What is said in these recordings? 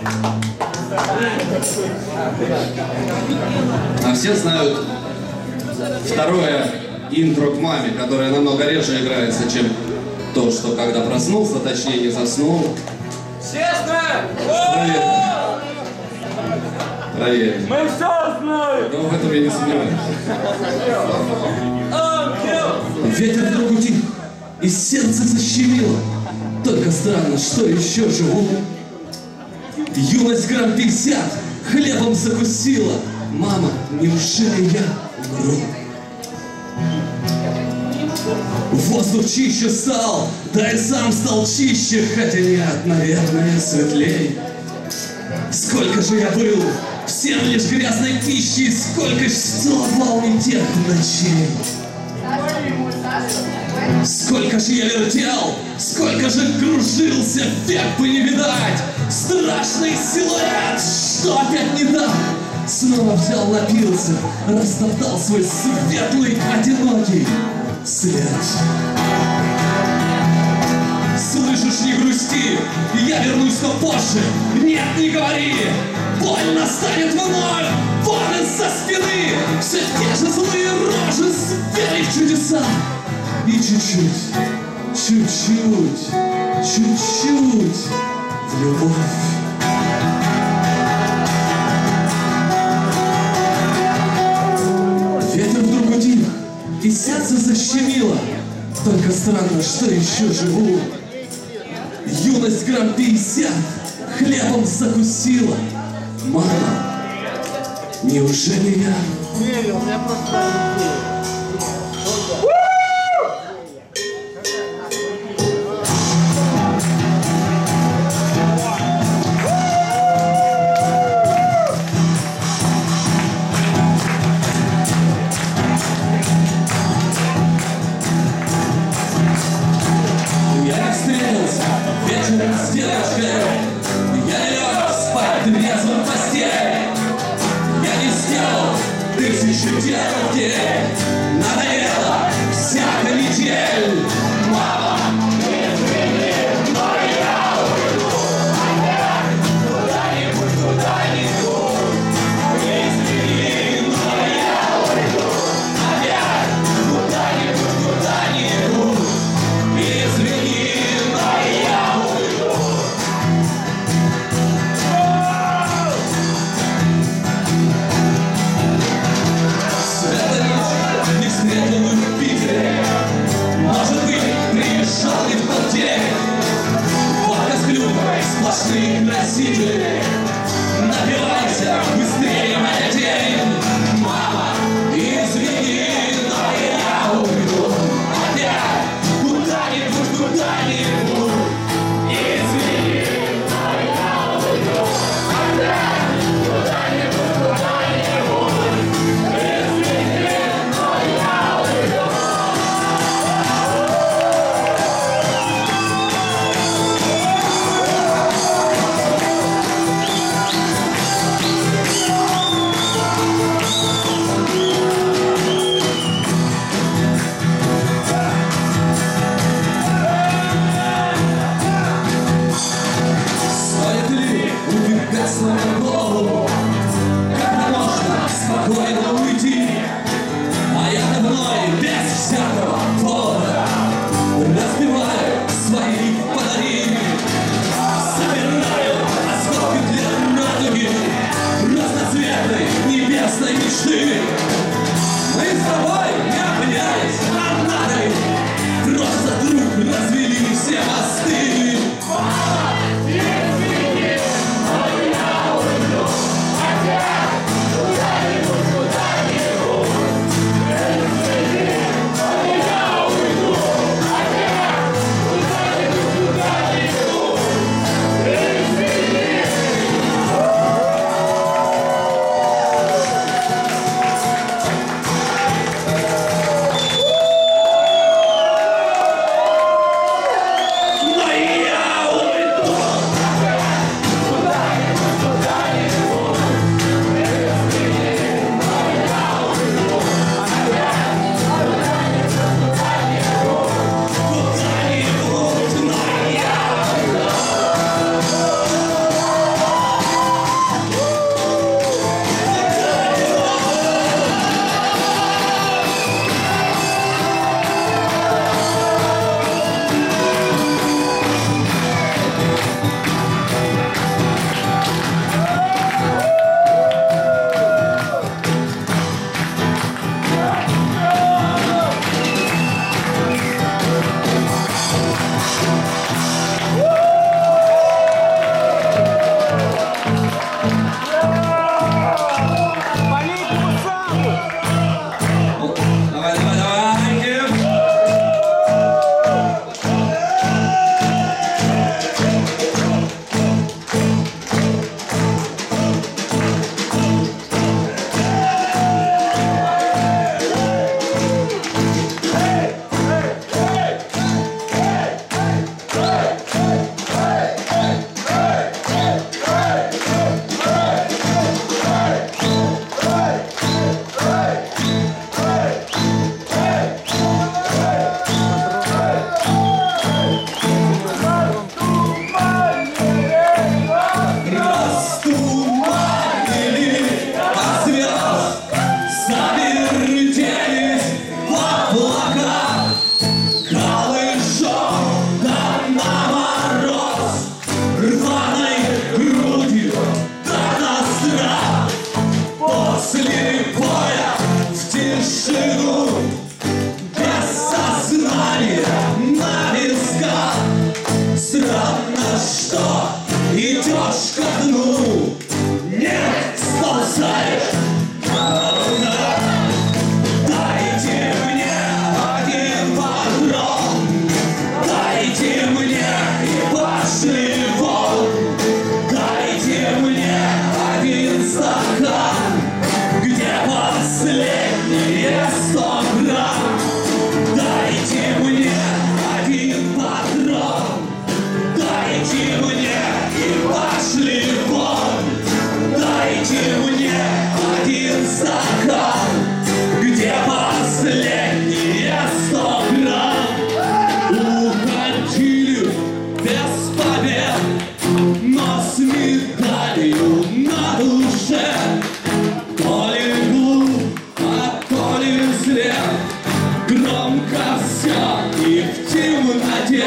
А все знают второе интро к маме, которое намного реже играется, чем то, что когда проснулся, точнее не заснул. Честно! Проверим. Мы все знаем! Но в этом я не сомневаюсь. Ветер вдруг утих, и сердце защемило. Только странно, что еще живу. Юность грамм 50 хлебом закусила. Мама, неужели я умру? Воздух чище стал, да и сам стал чище, хотя нет, наверное, светлей. Сколько же я был всем лишь грязной пищей, сколько ж целовал не тех ночей. Сколько же я вертел, сколько же кружился, век бы не видать. Страшный силуэт, что опять не дал. Снова взял, напился, растоптал свой светлый, одинокий след. Слышишь, не грусти, я вернусь, но позже. Нет, не говори, больно станет вновь. Вон из-за спины все те же злые рожи, верить в чудеса. И чуть-чуть, чуть-чуть, чуть-чуть в любовь. Ветер вдруг утих, и сердце защемило. Только странно, что еще живу. Юность грамм 50 хлебом закусила. Мама, неужели я... Не, у меня просто... Вечером с девочкой я лег спать трезвым в постель. Я не сделал тысячу дел в день. Надоело всякая метель. Мама, извини, но я уйду опять куда-нибудь, куда-нибудь. Извини, но я уйду опять куда-нибудь, куда-нибудь. Извини. Сплошные красители, напивайся быстрее, моя день. Мама, извини, но я уйду опять куда-нибудь, куда-нибудь. Извини, но я уйду опять куда-нибудь, куда-нибудь. Извини, но я уйду. идешь ко дну, не сползаешь. Дайте мне один патрон, дайте мне и пошли вон. Дайте мне один стакан, где последние 100 грамм. Дайте мне один патрон, дайте мне и пошли вон. Дайте мне один стакан, где последние 100 грамм. Уходили без побед, но с медалью на душе. То ли глуп, а то ли слеп, громко все и в темноте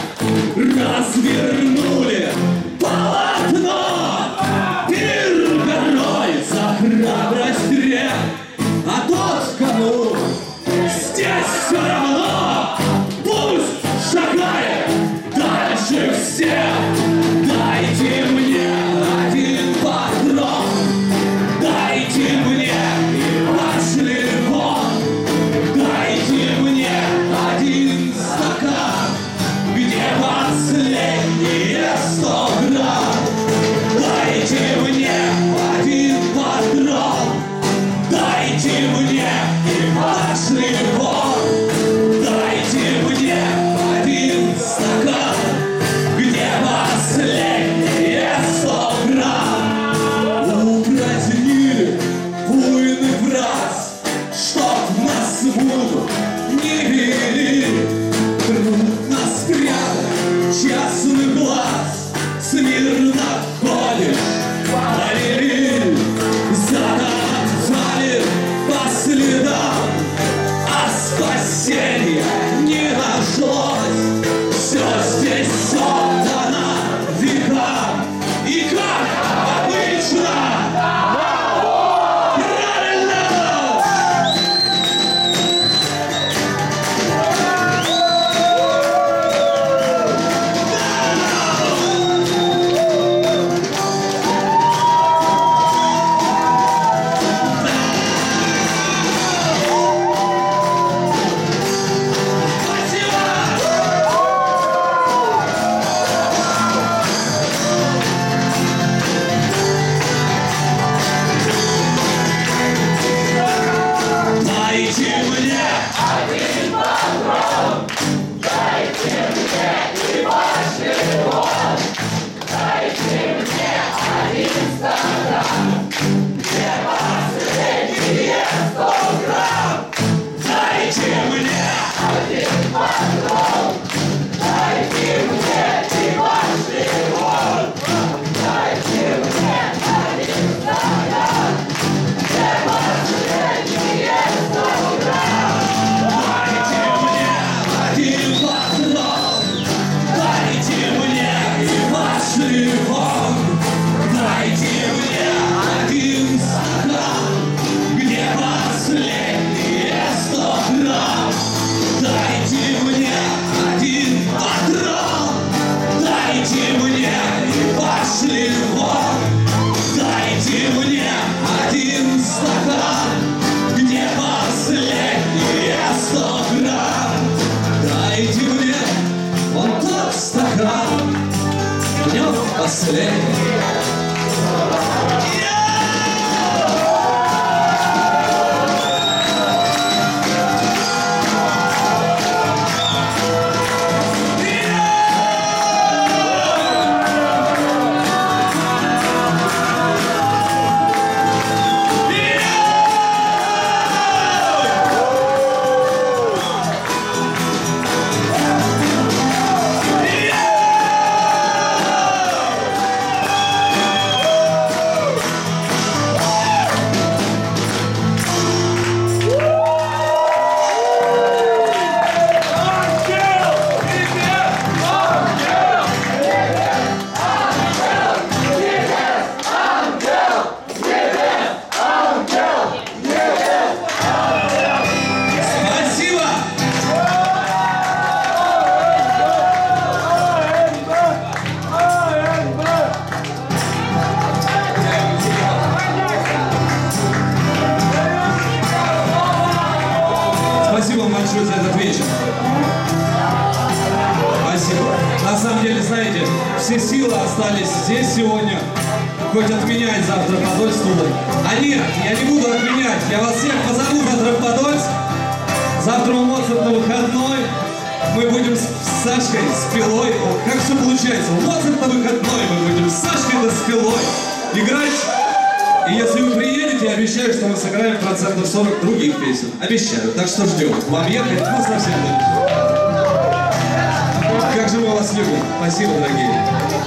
развернули полотно. Пир горой за храбрость рек, а тот, кому здесь все равно, пусть шагает дальше всех. Дайте мне один патрон, дайте мне и пошли вон. Дайте мне один стакан, где последние 100 грамм. Дайте мне один патрон, дайте мне и пошли вон. Дайте мне один стакан, где последние 100 грамм. Упразднили буйный фраз, чтоб нас в воду не вели. Трудно спрятать честный глаз, смирно ходишь параллель. Затоптали по следам, а спасения не нашлось. Все здесь создано векам, и как обычно. Правильно! Дайте мне один патрон, дайте мне и пошли вон. Дайте мне один стакан, где последние 100 грамм. Дайте мне один патрон, дайте мне и пошли вон. Дайте мне один стакан, где последние 100 грамм. Дайте мне один патрон, дайте мне и пошли вон. Дайте мне один стакан, где последние 100 грамм. Дайте мне один патрон, дайте мне и пошли вон. Дайте мне один стакан, где последние 100 грамм. Дайте мне вон тот стакан, в нем последний. все силы остались здесь сегодня. Хоть отменять завтра Подольск буду. А нет, я не буду отменять. Я вас всех позову завтра в Подольск. Завтра у Моцарта выходной. Мы будем с Сашкой, с Пилой. Как все получается? У Моцарта выходной. Мы будем с Сашкой да с Пилой играть. И если вы приедете, я обещаю, что мы сыграем 40% других песен. Обещаю. Так что ждем. Вам ехать? Ну, совсем нет. Как же мы вас любим. Спасибо, дорогие.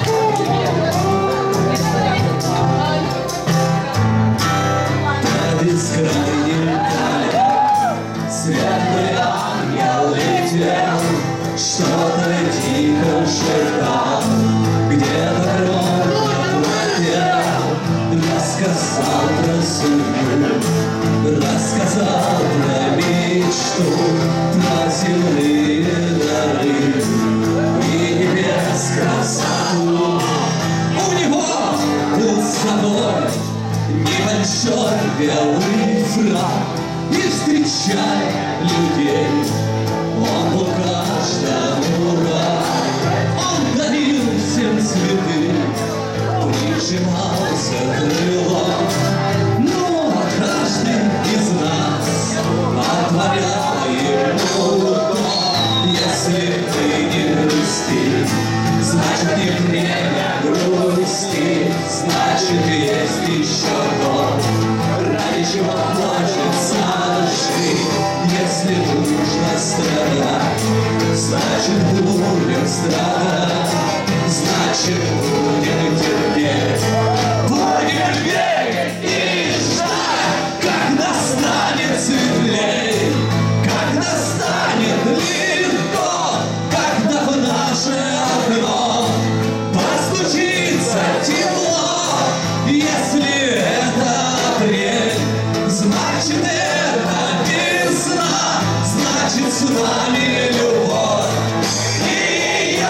На бескрайнем поле светлый ангел летел, что-то тихо шептал, где-то громко пропел, рассказал про судьбу, рассказал про мечту, про земные дары и небес красоту. У него был с собой небольшой белый фрак, и встречая людей он был каждому рад. Он дарил всем цветы, прижимался крылом, но каждый из нас отворял ему дом. Если ты не грусти, значит не время грусти, значит есть еще то, ради чего хочется жить. Если нужно страдать, значит будем страдать, значит будем терпеть, будем верить и ждать, когда станет светлей, когда станет легко, когда в наше окно постучится тепло. Если это апрель, значит это весна, значит с нами любовь. И ее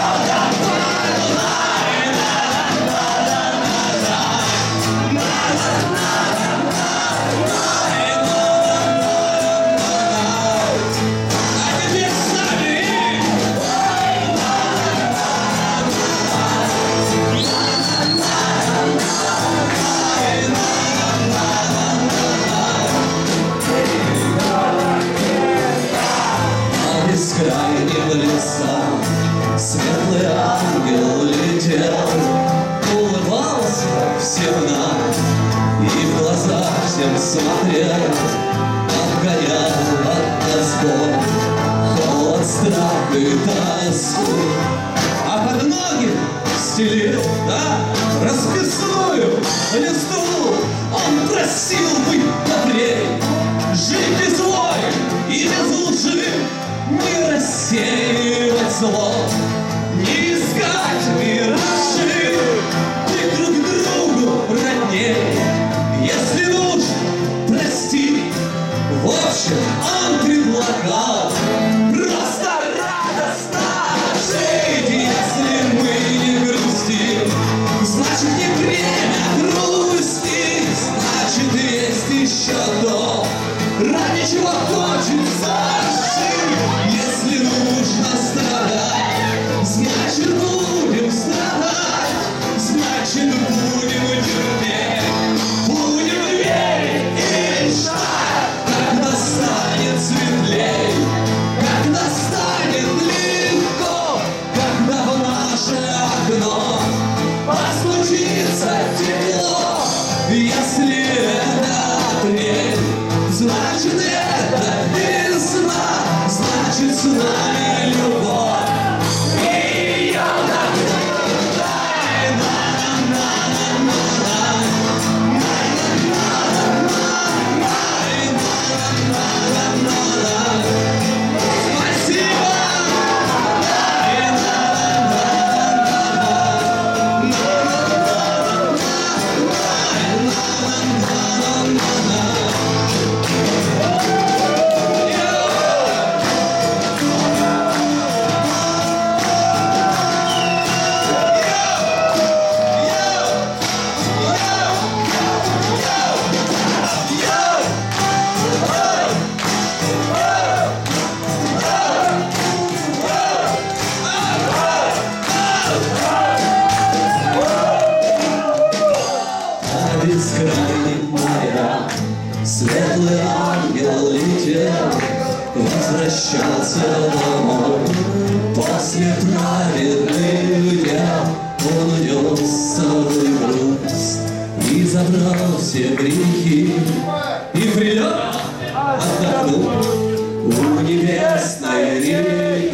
бескрайним лесам светлый ангел летел, улыбался всем нам и в глаза всем смотрел, обгонял от тосков холод, страх и тоску, а под ноги стелил, да, расписную листву. Он просил быть добрей, жить без войн и без лжи, не рассеивать зло, не искать миражи, быть друг другу родней, если нужно, прости. В общем, он предлагал просто радостно жить. Если мы не грустим, значит не время грусти. бескрайних моря светлый ангел летел, возвращался домой. После праведных дел он унес с собой грусть и забрал все грехи, и прилег отдохнуть у небесной реки.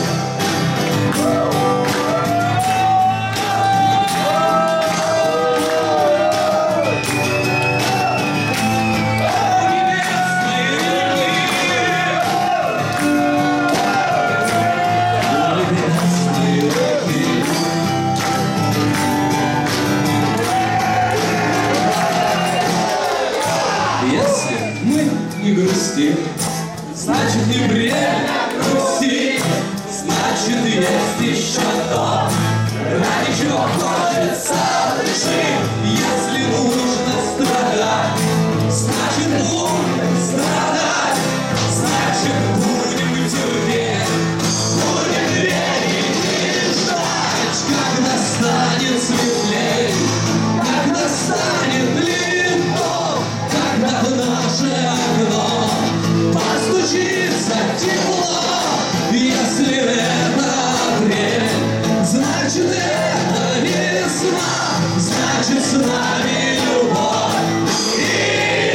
Если мы не грустим, значит не время грустить, значит есть еще то, ради чего хочется жить. Если нужно страдать, значит будем страдать, значит будем терпеть, будем верить и ждать, когда станет светлей, когда станет легко, когда в наше окно постучится тепло. Если это апрель, значит это весна, значит с нами любовь. И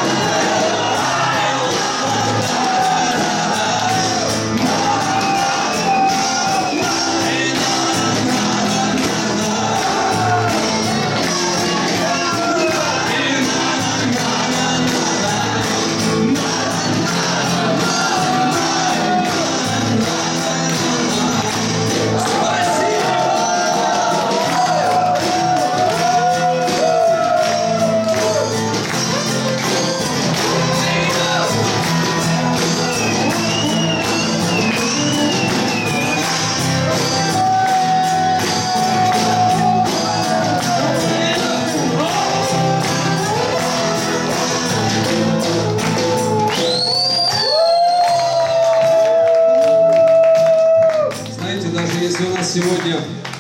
даже если у нас сегодня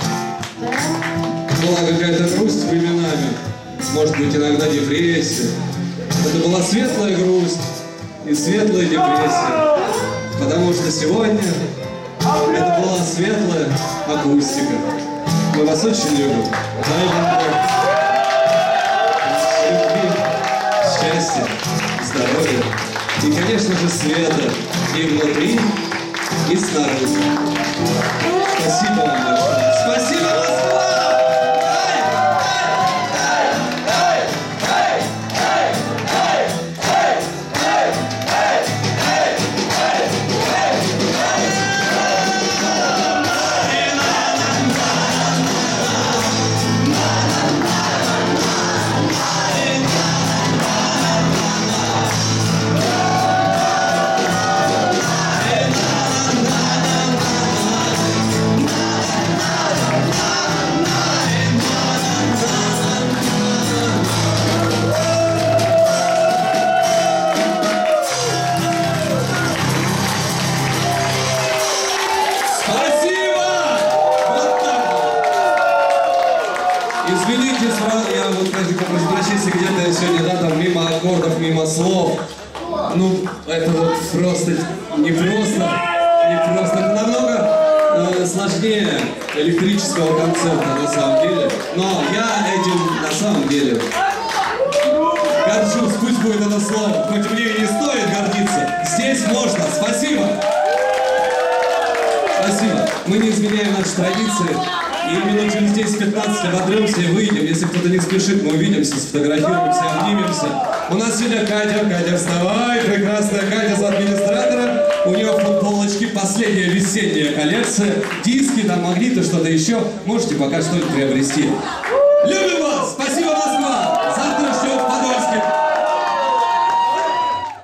была какая-то грусть временами, может быть иногда депрессия, это была светлая грусть и светлая депрессия, потому что сегодня это была светлая акустика. Мы вас очень любим. Дай вам любви, счастья, здоровья и, конечно же, света и внутри, и снаружи. Спасибо вам большое. Спасибо, Москва! Извините, я вот прошу прощения, где-то сегодня, да, там мимо аккордов, мимо слов. Ну, это вот просто непросто, это намного сложнее электрического концерта на самом деле. Но я этим на самом деле горжусь, пусть будет это слово, хоть мне и не стоит гордиться. Здесь можно, спасибо. Спасибо. Мы не изменяем наши традиции. И минут через 10-15 ободрёмся и выйдем. Если кто-то не спешит, мы увидимся, сфотографируемся, обнимемся. У нас сегодня Катя, вставай, прекрасная Катя за администратора. У нее футболочки, последняя весенняя коллекция, диски, там магниты, что-то еще. Можете пока что-нибудь приобрести. Любим вас!